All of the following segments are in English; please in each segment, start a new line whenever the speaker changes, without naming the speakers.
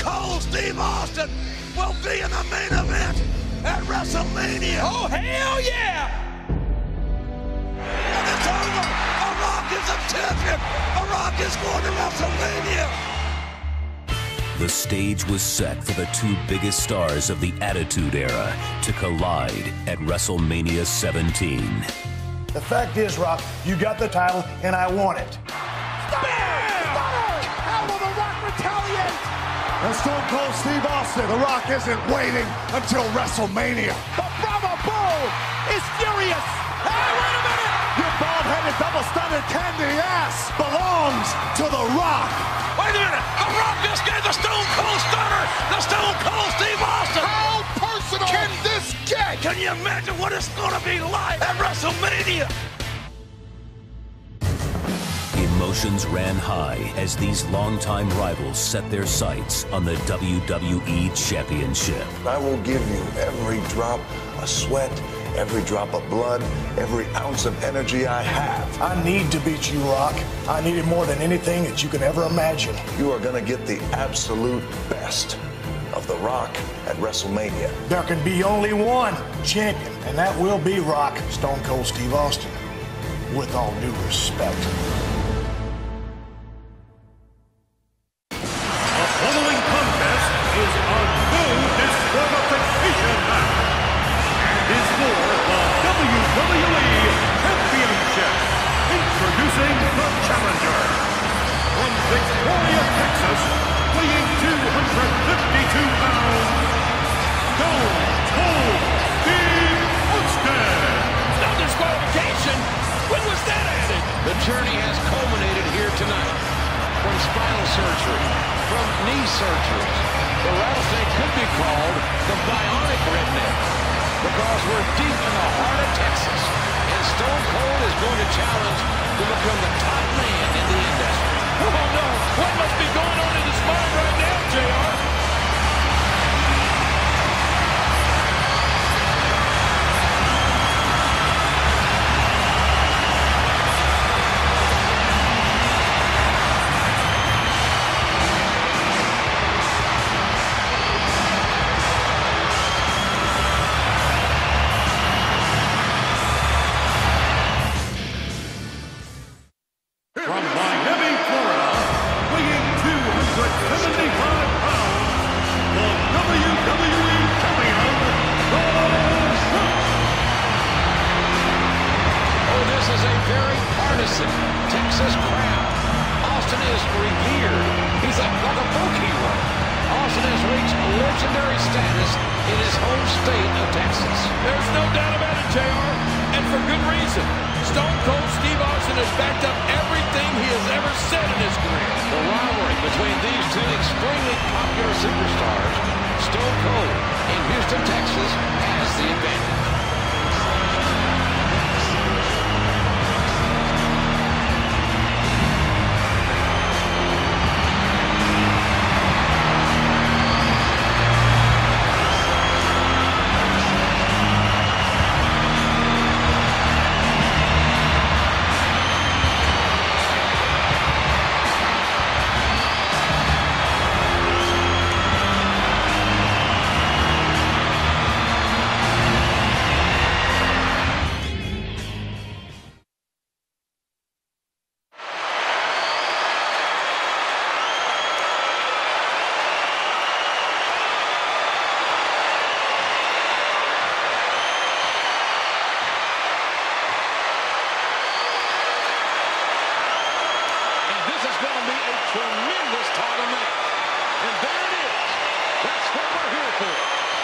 Cold Steve Austin will be in the main event at WrestleMania.
Oh, hell yeah!
And it's over. The Rock is a champion. The Rock is going to WrestleMania.
The stage was set for the two biggest stars of the Attitude Era to collide at WrestleMania 17.
The fact is, Rock, you got the title, and I want it.
How will The Rock retaliate?
And Stone Cold Steve Austin, The Rock isn't waiting until WrestleMania.
The Brahma Bull is furious.
Hey, wait a minute! Your bald-headed, double-stunted candy ass belongs to The Rock.
Wait a minute. The Rock just gave the Stone Cold Stunner to Stone Cold Steve Austin.
How personal can this get?
Can you imagine what it's going to be like at WrestleMania?
Emotions ran high as these longtime rivals set their sights on the WWE Championship.
I will give you every drop of sweat, every drop of blood, every ounce of energy I have.
I need to beat you, Rock. I need it more than anything that you can ever imagine.
You are going to get the absolute best of The Rock at WrestleMania.
There can be only one champion, and that will be Rock, Stone Cold Steve Austin. With all due respect.
The journey has culminated here tonight. From spinal surgery, from knee surgeries, the rattlesnake could be called the bionic redneck, because we're deep in the heart of Texas, and Stone Cold is going to challenge to become the top man in the industry. Oh no, what must be going on in his mind right now, JR? Texas crowd. Austin is revered. He's like a folk hero. Austin has reached legendary status in his home state of Texas. There's no doubt about it, JR, and for good reason. Stone Cold Steve Austin has backed up everything he has ever said in his career. The rivalry between these two extremely popular superstars, Stone Cold in Houston, Texas, has the advantage. Tremendous title match. And there it is. That's what we're here for.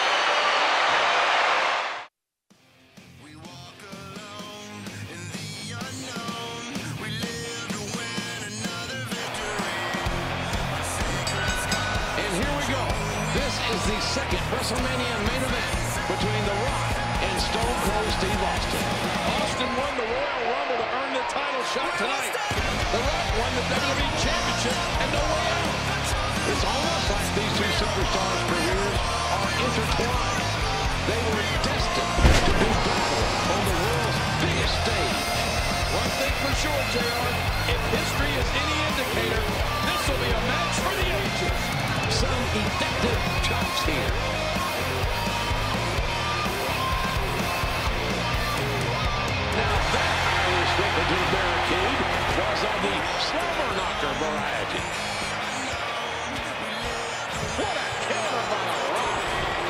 We walk alone in the unknown. We live to win another victory. And here we go. This is the second WrestleMania main event between The Rock and Stone Cold Steve Austin. Austin won the Royal Rumble to earn the title shot tonight. The Rock won the WWE Championship and no way out. It's almost like these two superstars' careers are intertwined. They were destined to do battle on the world's biggest stage. One thing for sure, JR, if history is any indicator, this will be a match for the ages. Some Austin. What a counter by The Rock.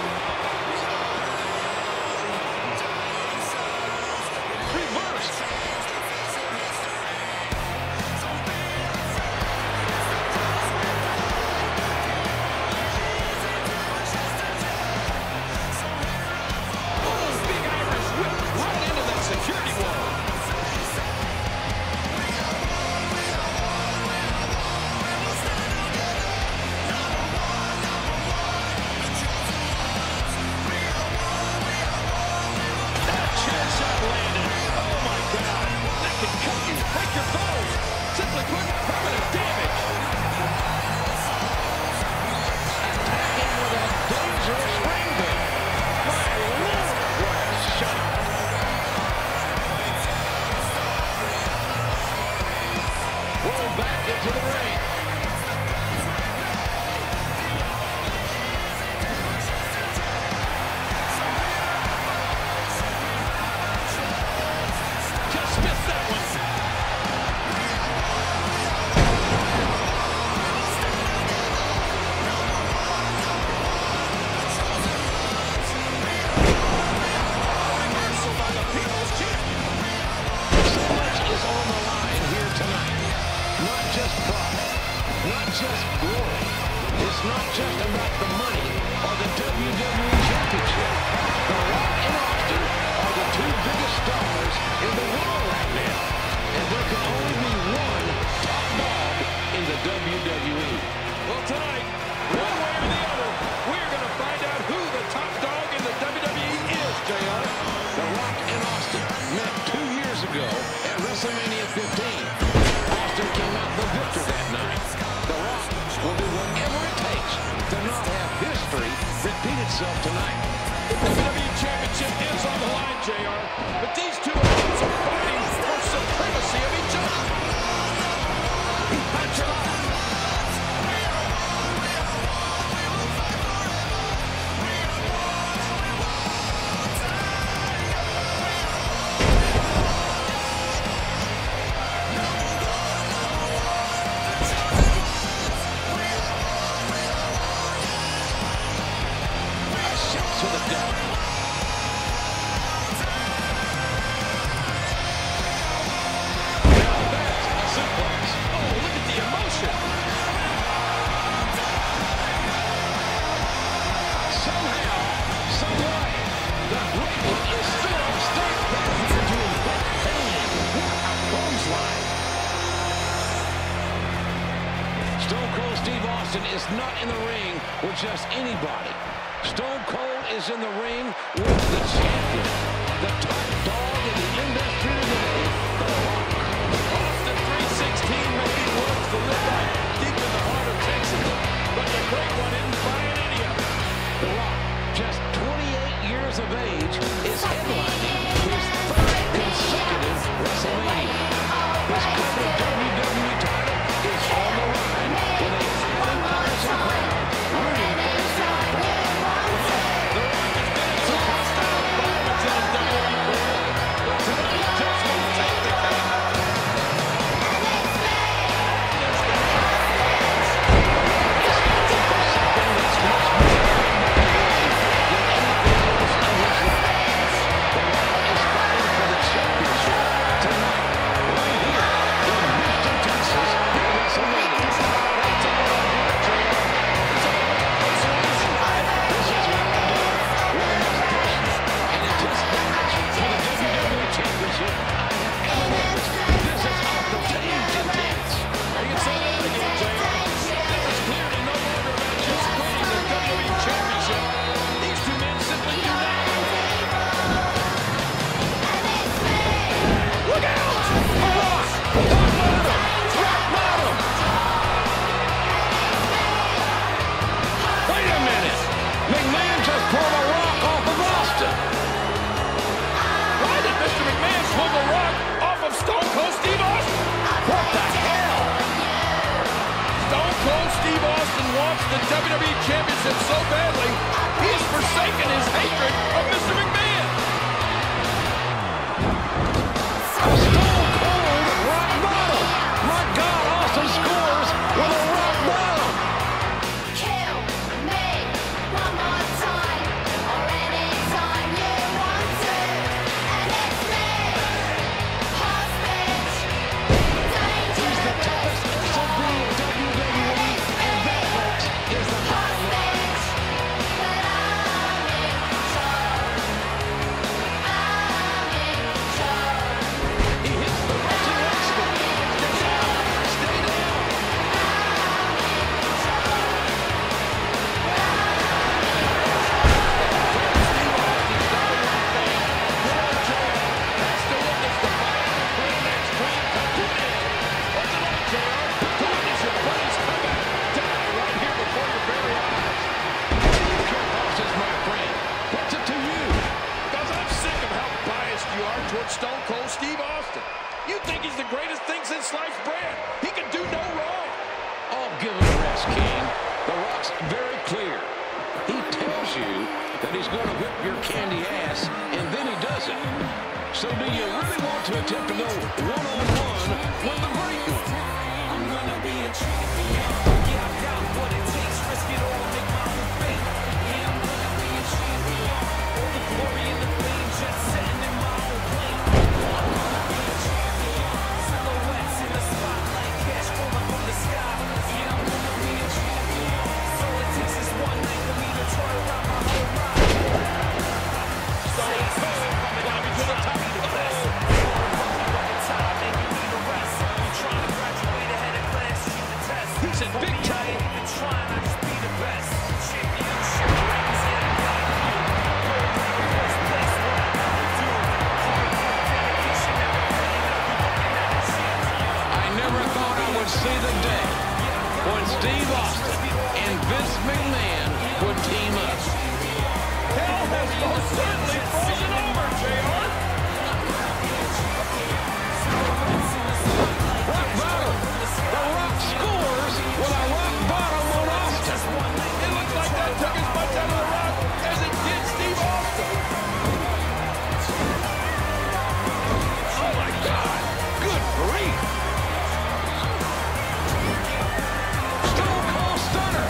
Reversed. Security wall. That chair shot landed. Oh my God. That can cut you, break your bones. Simply put, permanent damage. Attacking with a dangerous ring break. My Lord, what a shot. Roll back into the ring. Just missed that one. Reversal by the People's Champion. So much is on the line here tonight. Not just profit, not just glory. It's not just about the money or the WWE Championship. The Rock and Austin are the two biggest stars in the world right now. And there can only be one top dog in the WWE. Well, tonight, one way or the other, we're going to find out who the top dog in the WWE is, JR. The Rock and Austin met 2 years ago at WrestleMania 15. Austin came out the victor that night. The Rock will do whatever it takes to not have history repeat itself tonight. The WWE Championship is on the line, JR, but these two opponents are fighting for supremacy of each other. Punch her up. To the deck. Now that's a suplex. Oh, look at the emotion. Somehow, someway, the great one is still on stage back here to inflict pain. What a clothesline. Stone Cold Steve Austin is not in the ring with just anybody. Stone Cold is in the ring with the champion, the top dog in the industry today, The Rock. Austin 316 maybe was the live right deep in the heart of Texas, but the great one isn't buying any of it. The Rock, just 28 years of age, is headlining his third consecutive WrestleMania. His coveted WWE title is on the line with a highly partisan crowd rooting for his downfall. The Rock has been in some hostile environments in his WWE career, but tonight just won't take the cake. Is fighting for something that's much more important than anything else in his life. The Rock is fighting for the championship tonight, right here in Houston, Texas, at WrestleMania. It's all about what, JR? It's all about persuasion. This is what I'm doing. One less person, and it's just match for the WWE Championship. I have ever witnessed. This is off the page intense. You can say that again, JR. This is clearly no longer about just winning the WWE Championship. These two men simply do not. Look out! A Rock! Rock bottom! Rock bottom! Wait a minute! McMahon just pulled a Rock off of Austin. Why did Mr. McMahon pull the Rock off of Stone Cold Steve Austin? What the hell? Stone Cold Steve Austin wants the WWE Championship so badly, he has forsaken his hatred of Mr. McMahon. A Stone Cold Rock Bottom. My God, Austin scores with a give him a rest, King. The Rock's very clear. He tells you that he's going to whip your candy ass, and then he does it. So do you really want to attempt to go one-on-one with the great one? I'm going to be a champion. Yeah, I've got what it takes. Risk it all, make my own fate. Yeah, I'm going to be a champion. All the glory and the fame, just sitting in my own plane. I'm going to be a champion. Silhouettes in the spotlight, cash falling from the sky. Yeah, I'm going to be a champion. So it takes is one night for me to turn around my whole life. Stone Cold coming down to the top. He's in big trouble. I never thought I would see the day when Steve Austin and Vince McMahon would team up.
Hell has most certainly frozen over, JR.
Rock bottom. The Rock scores with a rock bottom on Austin.
It looks like that took as much out of the Rock as it did Steve Austin.
Oh my God! Good grief! Stone Cold Stunner.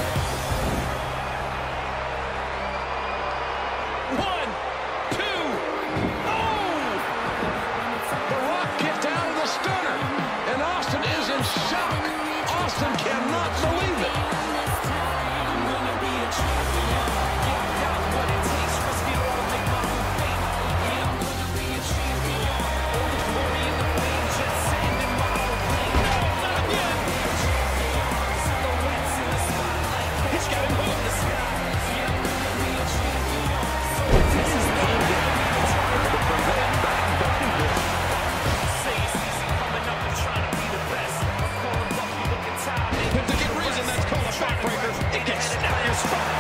1, 2. Oh! The Rock kicked out of the stunner, and Austin is in shock. Austin cannot believe it. I'm gonna be a champion. Yeah, I got what it takes. Risk it all, make my own fate. Yeah, I'm gonna be a champion. All the glory and the fame, just sitting in my own plane. No, not yet. Silhouettes in the spotlight. He's got him hooked. The sky. Yeah, I'm gonna be a champion. So it takes is one night to prevent back. Say it's easy coming up and trying to be the best. I'm calling lucky looking time.
If to get reason, that's called a backbreaker. It gets snap your spot.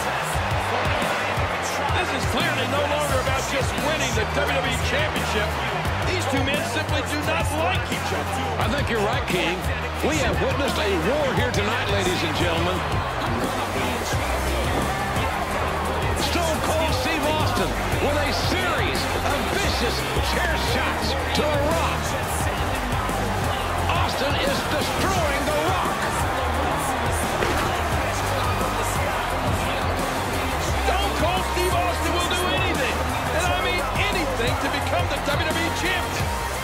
This is clearly no longer about just winning the WWE Championship. These two men simply do not like each other.
I think you're right, King. We have witnessed a war here tonight, ladies and gentlemen. Stone Cold Steve Austin with a series of vicious chair shots to the Rock. Austin is destroying the Rock.
Stone Cold Steve Austin will do anything, and I mean anything, to become the WWE Champion.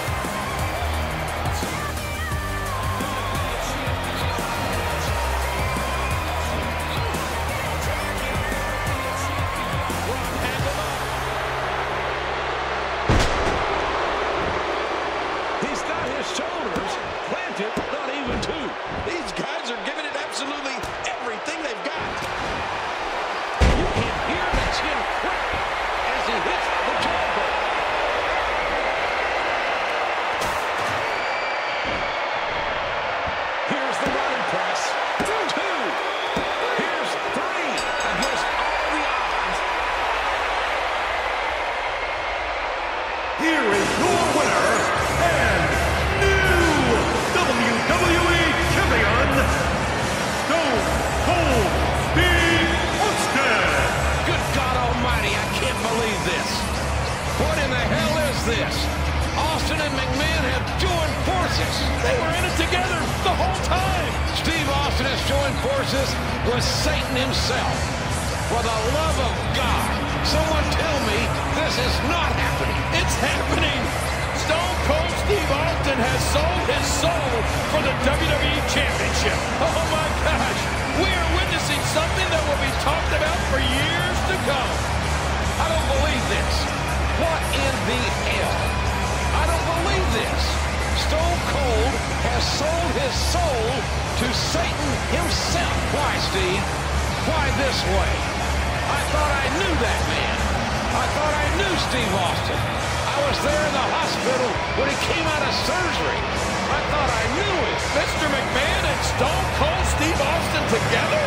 He's got his shoulders planted, not even two. These guys are giving it absolutely everything they've got. You can hear the chin crack as he hits the turnbuckle. Here's the running press. 2. Here's 3 against all the odds.
Here is your winner and new WWE Champion, Stone Cold Steve Austin.
Good God Almighty, I can't believe this. What in the hell is this? Austin and McMahon have joined forces.
They were in it together the whole time.
Steve Austin has joined forces with Satan himself. For the love of God, someone tell me this is not happening.
It's happening. Stone Cold Steve Austin has sold his soul for the WWE Championship. Oh my gosh. We are witnessing something that will be talked about for years to come.
I don't believe this. What in the hell? I don't believe this. Stone Cold has sold his soul to Satan himself. Why, Steve? Why this way? I thought I knew that man. I thought I knew Steve Austin. I was there in the hospital when he came out of surgery. I thought I knew him.
Mr. McMahon and Stone Cold Steve Austin together?